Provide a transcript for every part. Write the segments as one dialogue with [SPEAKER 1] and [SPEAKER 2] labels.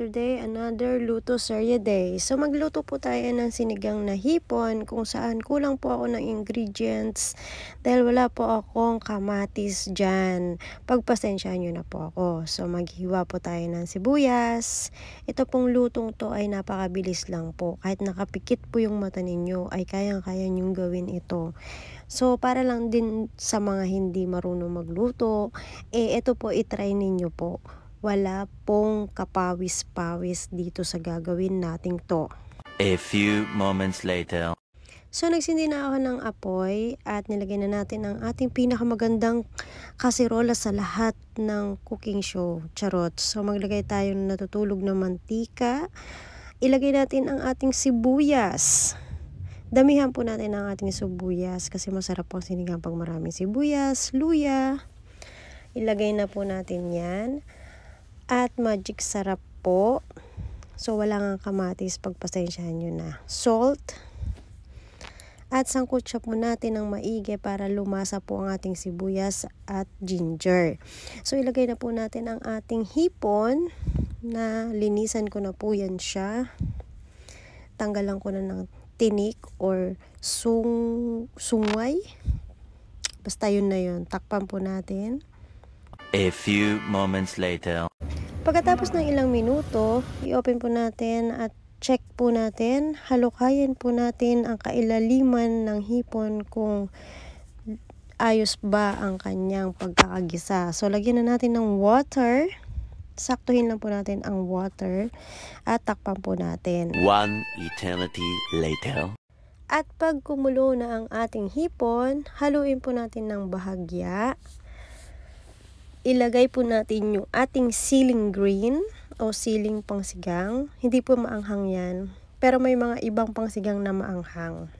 [SPEAKER 1] another day, another luto serye day. So magluto po tayo ng sinigang na hipon kung saan kulang po ako ng ingredients dahil wala po akong kamatis dyan. Pagpasensyahan nyo na po ako. So maghiwa po tayo ng sibuyas. Ito pong lutong to ay napakabilis lang po. Kahit nakapikit po yung mata ninyo ay kayang-kaya nyong gawin ito. So para lang din sa mga hindi marunong magluto, ito po itry ninyo po. Wala pong kapawis-pawis dito sa gagawin nating to.
[SPEAKER 2] A few moments later.
[SPEAKER 1] So nagsindi na ako ng apoy at nilagay na natin ang ating pinakamagandang kaserola sa lahat ng cooking show. Charot. So maglagay tayo ng natutulog na mantika. Ilagay natin ang ating sibuyas. Damihan po natin ang ating sibuyas kasi masarap po ang sinigang pag maraming sibuyas, luya. Ilagay na po natin yan. At magic sarap po. So wala nga kamatis, pagpasensyahan nyo na. Salt. At sangkutsa po natin ng maigi para lumasa po ang ating sibuyas at ginger. So ilagay na po natin ang ating hipon na linisan ko na po yan siya. Tanggalan ko na ng tinik or sungay. Basta yun na yun. Takpan po natin.
[SPEAKER 2] A few moments later.
[SPEAKER 1] Pagkatapos ng ilang minuto, i-open po natin at check po natin. Halukayin po natin ang kailaliman ng hipon kung ayos ba ang kanyang pagkakagisa. So, lagyan na natin ng water. Saktuhin lang po natin ang water at takpan po natin.
[SPEAKER 2] One eternity later.
[SPEAKER 1] At pag kumulo na ang ating hipon, haluin po natin ng bahagya. Ilagay po natin yung ating siling green o siling pangsigang. Hindi po maanghang yan, pero may mga ibang pangsigang na maanghang.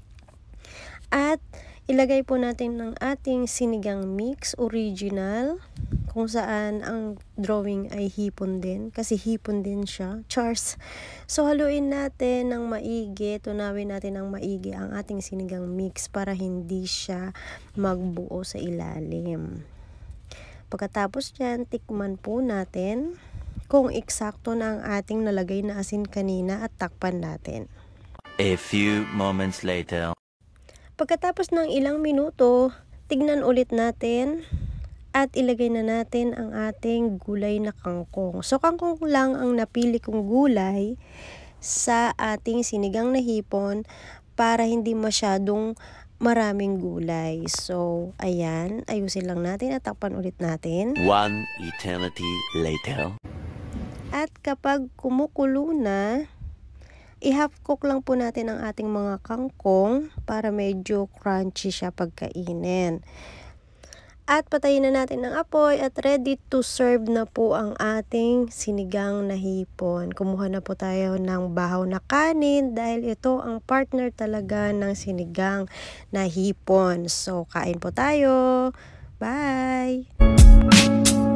[SPEAKER 1] At ilagay po natin ng ating sinigang mix original, kung saan ang drawing ay hipon din, kasi hipon din siya. Chars! So haluin natin ng maigi, tunawin natin ng maigi ang ating sinigang mix para hindi siya magbuo sa ilalim. Pagkatapos dyan, tikman po natin kung eksakto na ang ating nalagay na asin kanina at takpan natin.
[SPEAKER 2] A few moments later.
[SPEAKER 1] Pagkatapos ng ilang minuto, tignan ulit natin at ilagay na natin ang ating gulay na kangkong. So kangkong lang ang napili kong gulay sa ating sinigang na hipon para hindi masyadong maraming gulay. So, ayan. Ayusin lang natin at takpan ulit natin.
[SPEAKER 2] One eternity later.
[SPEAKER 1] At kapag kumukulo na, i-half cook lang po natin ang ating mga kangkong para medyo crunchy siya pagkainin. At patayin na natin ang apoy at ready to serve na po ang ating sinigang na hipon. Kumuha na po tayo ng bahaw na kanin dahil ito ang partner talaga ng sinigang na hipon. So, kain po tayo. Bye!